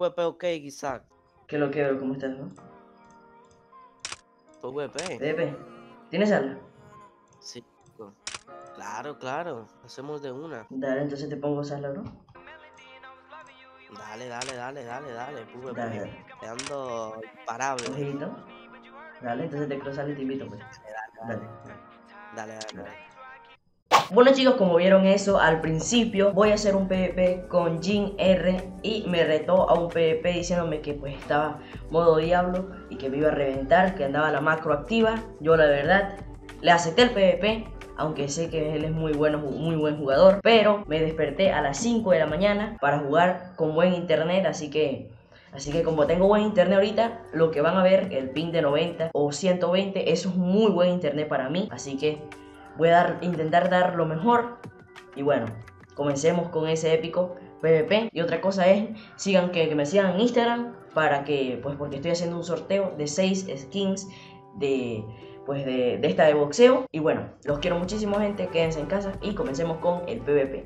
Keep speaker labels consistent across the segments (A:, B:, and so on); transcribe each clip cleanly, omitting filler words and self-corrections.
A: PvP ok, Isaac.
B: ¿Qué lo que, bro? ¿Cómo estás, no?
A: PvP.
B: Pepe, ¿tienes sala?
A: Sí. Claro, claro. Hacemos de una.
B: Dale, entonces te pongo sala, bro.
A: Dale, PvP.
B: Dale,
A: Te ando imparable.
B: ojito. Dale, entonces te creo sala y te invito, pues. Dale.
A: Dale.
B: Bueno, chicos, como vieron eso al principio, voy a hacer un PvP con Jin R y me retó a un PvP diciéndome que pues estaba modo diablo y que me iba a reventar, que andaba la macro activa. Yo la verdad le acepté el PvP, aunque sé que él es muy buen jugador, pero me desperté a las 5 de la mañana para jugar con buen internet, así que como tengo buen internet ahorita, lo que van a ver, el ping de 90 o 120, eso es muy buen internet para mí, así que voy a intentar dar lo mejor. Y bueno, comencemos con ese épico PvP. Y otra cosa es, que me sigan en Instagram, para que, pues porque estoy haciendo un sorteo de 6 skins de esta de boxeo. Y bueno, los quiero muchísimo, gente, quédense en casa y comencemos con el PvP.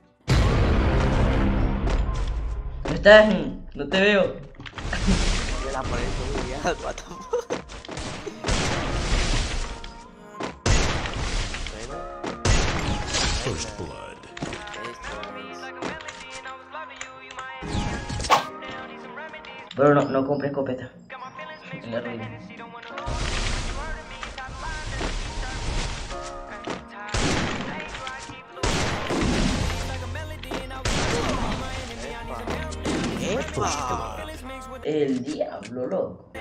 B: ¿Cómo estás? No te veo.
A: Yo la aparezco muy alto, what the fuck.
C: First blood.
B: Pero no compré escopeta. En la ruina.
A: ¡Epa!
B: El diablo, loco.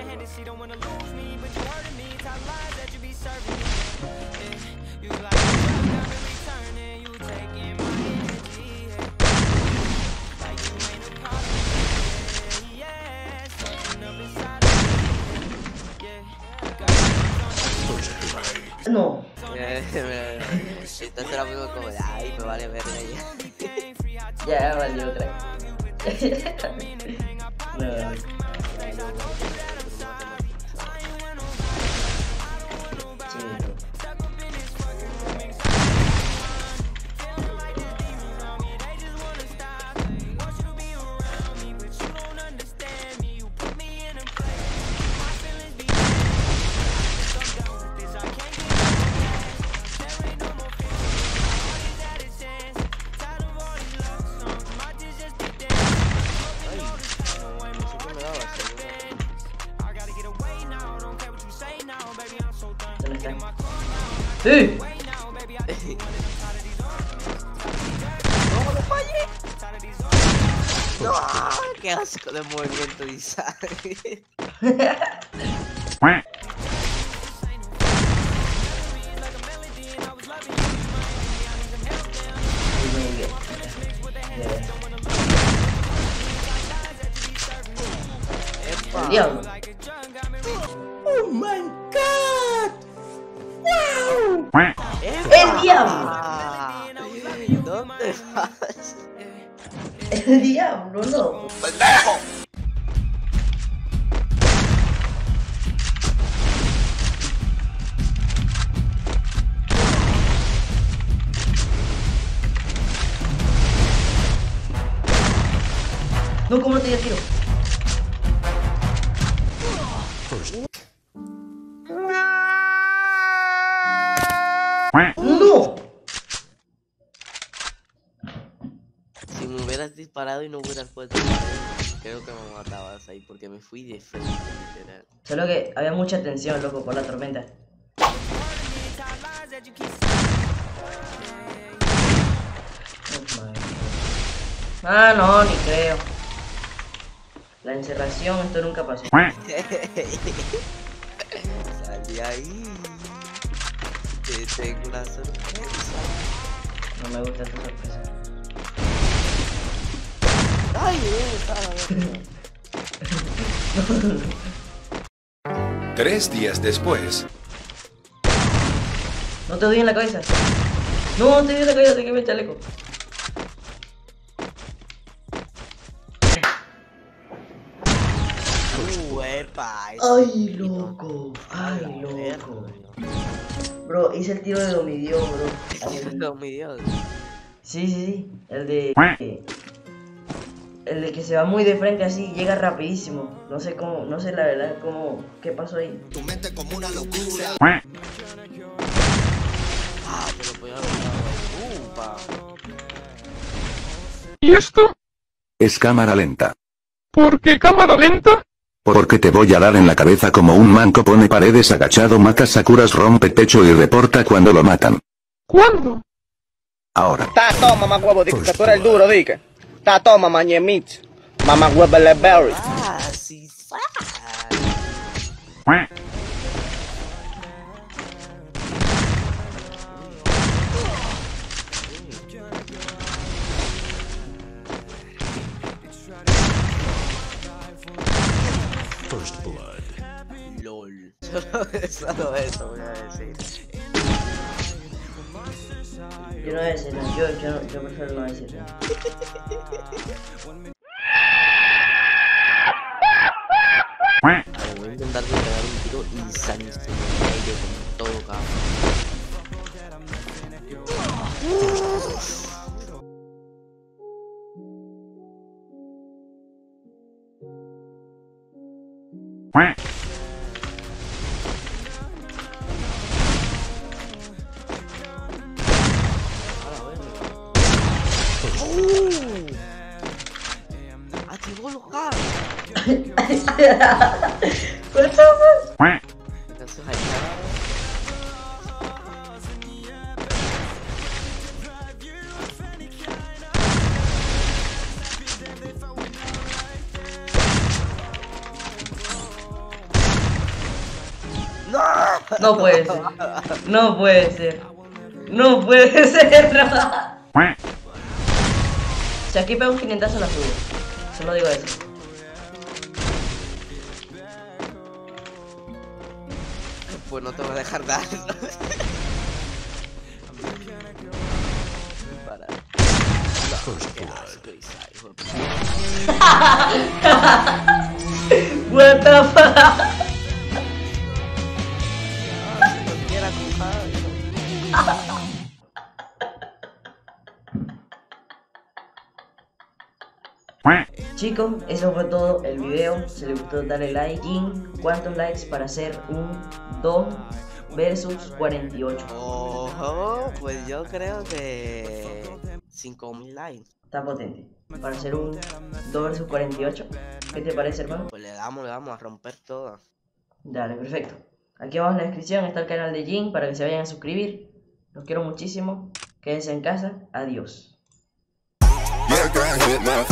B: No.
A: Entonces era mismo como de, ay, me vale verga ya.
B: Ya valió otra. No. Chido. ¿Dónde está? ¡Sí!
A: ¡No, lo fallé! ¡No! ¡Qué asco de movimiento, Isaac!
B: El diablo.
A: ¡Oh my god! ¡Wow!
B: ¡El diablo!
A: ¿Dónde vas?
B: El diablo, loco.
A: ¡Pendejo!
B: No, ¿cómo no te di el tiro? ¡No!
A: Si me hubieras disparado y no hubieras puesto, creo que me matabas ahí porque me fui de frente, literal.
B: Solo que había mucha tensión, loco, por la tormenta. Ah, no, ni creo. La encerración, esto nunca pasó.
A: Salí ahí. Te tengo una sorpresa.
B: No me gusta esta sorpresa.
A: Ay, estaba.
C: 3 días después.
B: No te doy en la cabeza. No, te doy en la cabeza, te quemé el chaleco.
A: Epa,
B: Ay, loco. Ay, loco. Bro, hice el tiro de Domidio, bro.
A: Oh, mi Dios.
B: Sí. El de... El de que se va muy de frente así, llega rapidísimo. No sé cómo, no sé la verdad cómo, qué pasó ahí.
C: Tu mente como una locura.
A: Ah, pero podía haber dado. Upa.
D: ¿Y esto?
E: Es cámara lenta.
D: ¿Por qué cámara lenta?
E: Porque te voy a dar en la cabeza como un manco pone paredes agachado mata Sakuras rompe techo y reporta cuando lo matan.
D: ¿Cuándo?
E: Ahora.
F: Ta toma, mamá huevo, dique, que tú eres el duro, dique. Ta toma, mañemich. Mamá huevo, le berry.
A: Ah, sí, LOL. Solo eso voy a decir.
B: Yo no voy a decir nada, yo prefiero no decir nada.
A: A ver, voy a intentar pegar un tiro instantáneo con todo cabrón. ¡Activó local!
B: What the fuck?
A: ¿Acaso hackeado?
B: No puede ser. No puede ser. No puede ser. No. Si aquí pego un 500 la subo. Solo digo eso.
A: Pues no te voy a dejar dar. Para. Qué asco, Isai, hijo de puta.
B: What the fuck?
A: Si no quiera cojar.
B: Chicos, eso fue todo el video. Si les gustó, dale like. Jin, ¿cuántos likes para hacer un 2 versus 48?
A: Ojo, pues yo creo que 5000 likes.
B: Está potente. Para hacer un 2 versus 48. ¿Qué te parece, hermano?
A: Pues le damos a romper todo.
B: Dale, perfecto. Aquí abajo en la descripción está el canal de Jin para que se vayan a suscribir. Los quiero muchísimo. Quédense en casa. Adiós.
C: Yeah, girl, hit my